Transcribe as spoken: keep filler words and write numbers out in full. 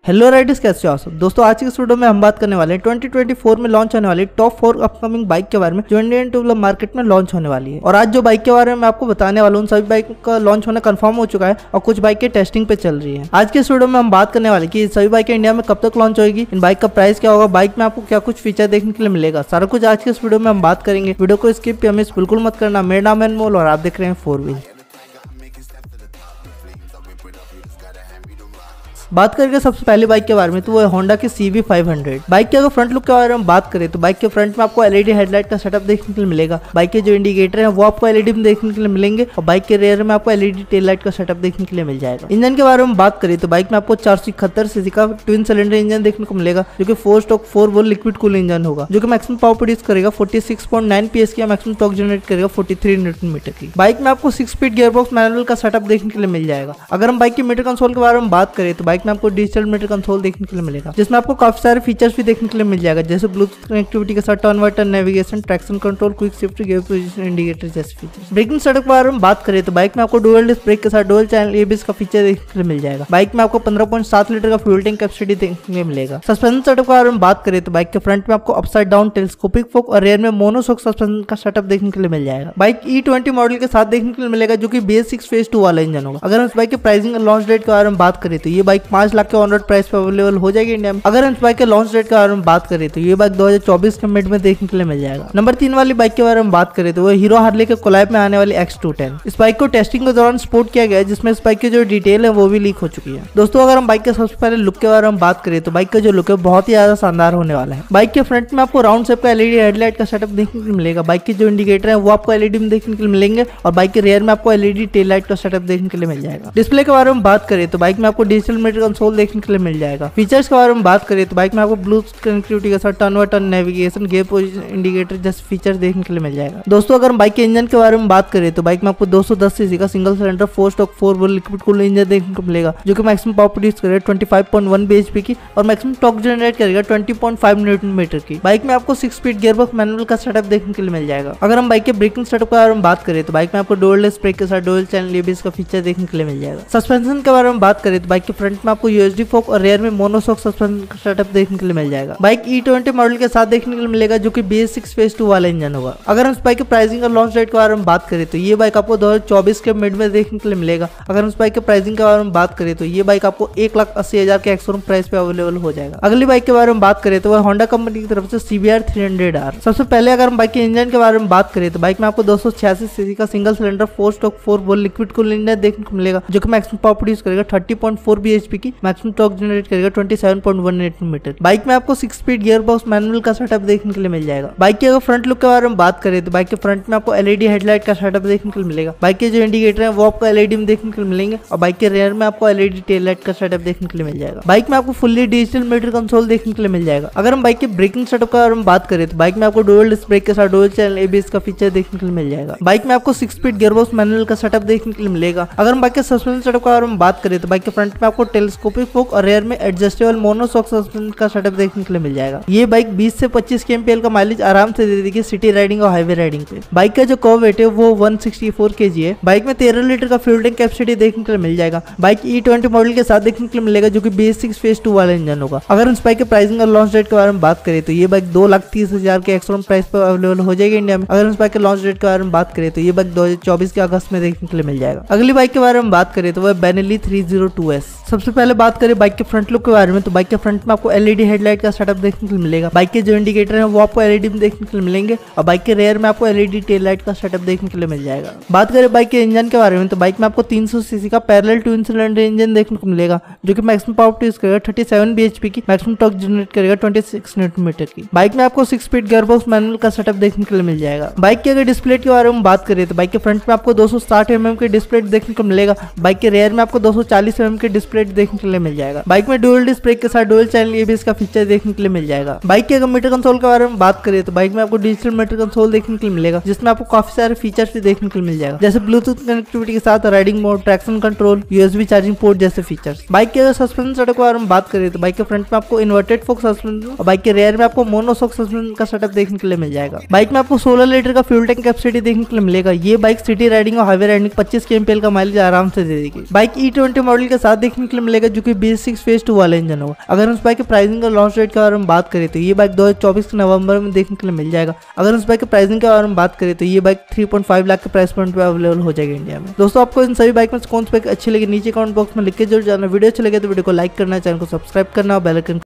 Hello Riders, कैसे हो आप सब दोस्तों। आज की इस वीडियो में हम बात करने वाले हैं ट्वेंटी ट्वेंटी फोर में लॉन्च होने वाली टॉप फोर अपकमिंग बाइक के बारे में जो इंडियन टू व्हीलर मार्केट में लॉन्च होने वाली है। और आज जो बाइक के बारे में मैं आपको बताने वाला हूँ, सभी बाइक का लॉन्च होना कंफर्म हो चुका है और कुछ बाइकें टेस्टिंग पे चल रही है। आज के इस वीडियो में हम बात करने वाले कि सभी बाइकें इंडिया में कब तक लॉन्च होगी, इन बाइक का प्राइस क्या होगा, बाइक में आपको क्या कुछ फीचर देखने के लिए मिलेगा, सारा कुछ आज के इस वीडियो में हम बात करेंगे। वीडियो को स्किप या मिस बिल्कुल मत करना। मेरा नाम है अनमोल और आप देख रहे हैं फोर व्हील। बात करके सबसे पहले बाइक के बारे में तो वो है होंडा की C V five hundred. Bike के अगर फ्रंट लुक के बारे में बात करें तो बाइक के फ्रंट में आपको एलईडी हेडलाइट का सेटअप देखने के लिए मिलेगा। बाइक के जो इंडिकेटर हैं वो आपको एलईडी में देखने के लिए मिलेंगे और बाइक के रेयर में आपको एलईडी टेल लाइट का सेटअप देखने के लिए मिल जाएगा। इंजन के बारे में बात करें तो बाइक में आपको चार सौ इकहत्तर सीसी का ट्विन सिलेंडर इंजन देखने को मिलेगा जो कि four stroke four volt liquid cool engine होगा जो कि मैक्सिमम पावर प्रोड्यूस करेगा forty six point nine PS की, मैक्सिमम टॉर्क जनरेट करेगा फोर्टी थ्री न्यूटन मीटर की। बाइक में आपको सिक्स स्पीड गियरबॉक्स मैनुअल का सेटअप देखने के लिए मिल जाएगा। अगर हम बाइक की मीटर कंसोल के बारे में बात करें तो बाइक में आपको डिजिटल मीटर कंसोल देखने के लिए मिलेगा जिसमें आपको काफी सारे फीचर्स भी देखने के लिए मिल जाएगा जैसे ब्लूटूथ कनेक्टिविटी के साथ turn by turn navigation, traction control, quick shift, gear position indicator जैसे फीचर्स। ब्रेकिंग सेटअप के बारे में बात करें तो बाइक में आपको डुअल डिस्क ब्रेक के साथ डुअल चैनल एबीएस का फीचर देखने के लिए मिल जाएगा। बाइक में आपको पंद्रह पॉइंट सात लीटर का फ्यूल टैंक कैपेसिटी देखने के लिए मिलेगा। सस्पेंशन सेटअप के बारे में बात करें तो बाइक के फ्रंट में आपको अपसाइड डाउन टेलीस्कोपिक फोक और रेयर में मोनोशॉक सस्पेंशन का सेटअप देखने के लिए मिल जाएगा। बाइक ई ट्वेंटी मॉडल के साथ देखने के लिए मिलेगा जो कि B S six phase two वाला इंजन होगा। अगर हम इस बाइक के प्राइसिंग और लॉन्च डेट के बारे में बात करें तो ये बाइक पांच लाख के ऑन रोड प्राइस पे अवेलेबल हो जाएगी इंडिया में। अगर हम इस बाइक के लॉन्च डेट के बारे में बात करें तो ये बाइक दो हज़ार चौबीस के मिड में देखने के लिए मिल जाएगा। नंबर तीन वाली बाइक के बारे में बात करें तो वो हीरो हार्ले के कोलैब में आने वाली एक्स टू टेन। इस बाइक को टेस्टिंग के दौरान सपोर्ट किया गया है जिसमें इस बाइक की जो डिटेल है वो भी लीक हो चुकी है। दोस्तों अगर हम बाइक के सबसे पहले लुक के बारे में बात करें तो बाइक का जो लुक है बहुत ही ज्यादा शानदार होने वाला है। बाइक के फ्रंट में आपको राउंड शेप का एलईडी हेडलाइट का सेटअप देखने के लिए मिलेगा। बाइक के जो इंडिकेटर है वो आपको एलईडी में देखने के लिए मिलेंगे और बाइक के रेयर में आपको एलईडी टेल लाइट का सेटअप देखने के लिए मिल जाएगा। डिस्प्ले के बारे में बात करें तो बाइक में आपको डिजिटल मीटर कंसोल देखने के लिए मिल जाएगा। फीचर्स के बारे में बात करें तो बाइक में आपको ब्लूटूथ कनेक्टिविटी के साथ turn by turn navigation, gear position indicator जैसे फीचर देखने के लिए मिल जाएगा। दोस्तों अगर हम बाइक के इंजन के बारे में बात करें तो बाइक में आपको दो सौ दस सीसी का single cylinder four stroke four volt liquid cooled engine देखने को मिलेगा जो कि मैक्सिमम पावर प्रोड्यूस करेगा twenty five point one BHP की और मैक्सिमम टॉर्क जनरेट करेगा twenty point five newton metre की। बाइक में आपको सिक्स स्पीड गियरबॉक्स मैनुअल का सेटअप देखने के लिए मिल जाएगा। अगर हम बाइक के ब्रेकिंग सेटअप के बारे में बात करें तो बाइक में आपको डुअल डिस्क ब्रेक के साथ डुअल चैनल एबीएस का फीचर देखने के लिए मिल जाएगा। सस्पेंशन के बारे में बात करें तो बाइक के फ्रंट में आपको यूएसडी फोक और रेयर में मोनोशॉक सस्पेंशन का सेटअप देखने के लिए मिल जाएगा। बाइक ई ट्वेंटी मॉडल के साथ देखने के लिए मिलेगा जो कि B S six phase two वाला इंजन होगा। अगर हम इस बाइक के प्राइसिंग और लॉन्च डेट के बारे में बात करें तो ये बाइक आपको दो हज़ार चौबीस के मिड में देखने के लिए मिलेगा। अगर हम इस बाइक के प्राइसिंग के बारे में बात करें तो ये बाइक आपको एक लाख अस्सी हजार के एक्स प्राइस पे अवेलेबल हो जाएगा। अगली बाइक के बारे में बात करें तो वह होंडा कंपनी की तरफ से C B R three hundred R. सबसे पहले अगर हम बाइक के इंजन के बारे में बात करें तो बाइक में आपको दो सौ छियासी सीसी का single cylinder four stroke four volt liquid cooled engine देखने को मिलेगा जो कि मैक्सिमम पावर प्रोड्यूस करेगा थर्टी पॉइंट फोर बीएचपी की, मैक्सिमम टॉर्क जनरेट करेगा twenty seven point one newton metre. Bike में आपको सिक्स स्पीड गियरबॉक्स मैनुअल का सेटअप देखने के लिए मिल जाएगा। बाइक के अगर फ्रंट लुक के बारे में बात करें तो बाइक के फ्रंट में आपको एलईडी हेडलाइट का सेटअप देखने के लिए मिलेगा। बाइक के जो इंडिकेटर है वो आपको एलईडी में देखने के लिए मिलेंगे और बाइक के रेयर में आपको एलईडी टेल लाइट का सेटअप देखने के लिए मिल जाएगा। बाइक में आपको फुल्ली डिजिटल मीटर कंसोल देखने के लिए मिल जाएगा। अगर हम बाइक के ब्रेकिंग सेटअप के बारे में बात करें तो बाइक में आपको डुअल डिस्क ब्रेक के साथ डुअल चैनल एबीएस का फीचर देखने के लिए मिल जाएगा। बाइक में आपको सिक्स स्पीड गियरबॉक्स मैनुअल का सेटअप देखने के लिए मिलेगा। अगर हम बाइक के सस्पेंशन सेटअप के बारे में बात करें तो बाइक के फ्रंट में आपको टेलीस्कोपिक फोक और रेयर में एडजस्टेबल मोनोशॉक सस्पेंशन का सेटअप देखने के लिए मिल जाएगा। ये बाइक बीस से पच्चीस केएमपीएल का माइलेज आराम से दे देगी सिटी राइडिंग और हाईवे राइडिंग पे। बाइक का जो कर्व वेट है वो वन सिक्सटी फोर केजी है। बाइक में तेरह लीटर का फ्यूल टैंक कैपेसिटी देखने के लिए मिल जाएगा। बाइक ई ट्वेंटी मॉडल के साथ देखने के लिए मिलेगा जो कि B S six phase two वाला इंजन होगा। अगर इस बाइक के प्राइसिंग और लॉन्च डेट के बारे में बात करें तो ये बाइक दो लाख तीस हजार के एक्स प्राइस पर अवेलेबल हो जाएगी इंडिया में। अगर इस बाइक के लॉन्च डेट के बारे में बात करें तो ये बाइक दो हज़ार चौबीस के अगस्त में देखने के लिए मिल जाएगा। अगली बाइक के बारे में बात करें तो वह Benelli three zero two S. सबसे पहले बात करें बाइक के फ्रंट लुक के बारे में तो बाइक के फ्रंट में आपको एलईडी हेडलाइट का सेटअप देखने के लिए मिलेगा। बाइक के जो इंडिकेटर है वो आपको एलईडी में देखने के लिए मिलेंगे और बाइक के रेयर में आपको एलईडी टेल लाइट का सेटअप देखने के लिए मिल जाएगा। बात करें बाइक के इंजन के बारे में तो बाइक में आपको तीन सौ सीसी का पैरेलल ट्विन सिलेंडर इंजन देखने को मिलेगा जो कि मैक्सिमम पावर प्रोड्यूस करेगा थर्टी सेवन बीएचपी की, मैक्सिमम टॉर्क जनरेट करेगा ट्वेंटी सिक्स न्यूटन मीटर की। बाइक में आपको सिक्स स्पीड गियरबॉक्स मैनुअल का सेटअप देखने के लिए मिल जाएगा। बाइक के अगर डिस्प्ले के बारे में बात करें तो बाइक के फ्रंट में आपको दो सौ साठ एमएम के डिस्प्ले देखने को मिलेगा। बाइक के रेयर में आपको दो सौ चालीस एमएम के डिस्प्ले देखने के लिए मिल जाएगा। बाइक में डुअल डिस्क ब्रेक के साथ डुअल चैनल एबीएस का फीचर देखने के लिए मिल जाएगा। बाइक के अगर मीटर कंसोल के बारे में बात करें तो बाइक में आपको डिजिटल मीटर कंसोल देखने के लिए मिलेगा जिसमें आपको काफी सारे फीचर्स भी देखने के लिए मिल जाएगा जैसे ब्लूटूथ कनेक्टिविटी के साथ riding mode, traction control, USB charging port जैसे फीचर्स। बाइक के अगर सस्पेंशन सेटअप के बारे में बात करें तो बाइक के फ्रंट में आपको इन्वर्टेड फोक सस्पेंशन और बाइक के रेयर में आपको मोनोशॉक सस्पेंशन का सेटअप देखने के लिए मिल जाएगा। बाइक में आपको सोलह लीटर का फ्यूल टैंक कैपेसिटी देखने के लिए मिलेगा। ये बाइक सिटी राइडिंग और हाईवे राइडिंग पच्चीस केएमपीएल का माइलेज आराम से दे देगी। बाइक ई ट्वेंटी मॉडल के साथ देखने के लिए मिलेगा जो कि बी सिक्स फेज टू वाला इंजन होगा। अगर उस बाइक के प्राइसिंग और लॉन्च रेट के बारे में बात करें तो ये बाइक दो हजार चौबीस के नवंबर में देखने के लिए मिल जाएगा। अगर उस बाइक के प्राइसिंग के बारे में बात करें तो ये bike three point five lakh के प्राइस पॉइंट पे अवेलेबल हो जाएगी इंडिया में। दोस्तों आपको इन सभी बाइक में से कौन सी बाइक अच्छी लगी नीचे कमेंट बॉक्स में लिख के जरूर जाना। वीडियो अच्छी लगे तो वीडियो को लाइक करना, चैनल को सब्सक्राइब करना और बेल आइकन